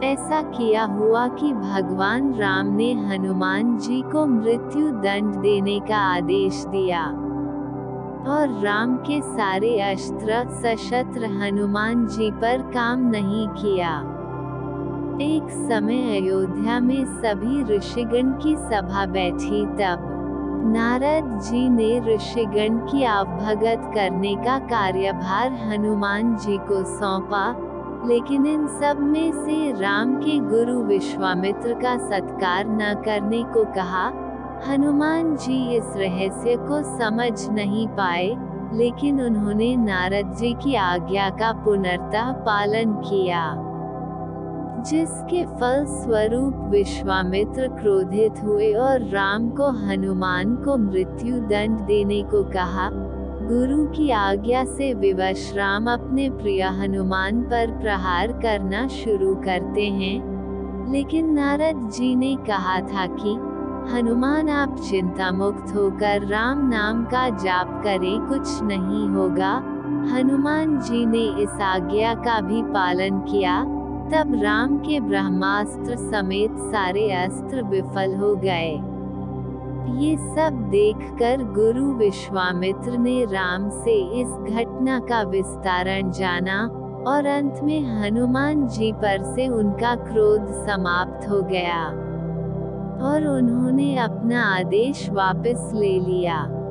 ऐसा किया हुआ कि भगवान राम ने हनुमान जी को मृत्यु दंड देने का आदेश दिया और राम के सारे अस्त्र शस्त्र हनुमान जी पर काम नहीं किया। एक समय अयोध्या में सभी ऋषिगण की सभा बैठी, तब नारद जी ने ऋषिगण की अवभगत करने का कार्यभार हनुमान जी को सौंपा, लेकिन इन सब में से राम के गुरु विश्वामित्र का सत्कार न करने को कहा। हनुमान जी इस रहस्य को समझ नहीं पाए, लेकिन उन्होंने नारद जी की आज्ञा का पूर्णतः पालन किया, जिसके फल स्वरूप विश्वामित्र क्रोधित हुए और राम को हनुमान को मृत्यु दंड देने को कहा। गुरु की आज्ञा से विवश राम अपने प्रिय हनुमान पर प्रहार करना शुरू करते हैं, लेकिन नारद जी ने कहा था कि हनुमान आप चिंता मुक्त होकर राम नाम का जाप करें, कुछ नहीं होगा। हनुमान जी ने इस आज्ञा का भी पालन किया। तब राम के ब्रह्मास्त्र समेत सारे अस्त्र विफल हो गए। ये सब देखकर गुरु विश्वामित्र ने राम से इस घटना का विस्तारण जाना और अंत में हनुमान जी पर से उनका क्रोध समाप्त हो गया और उन्होंने अपना आदेश वापस ले लिया।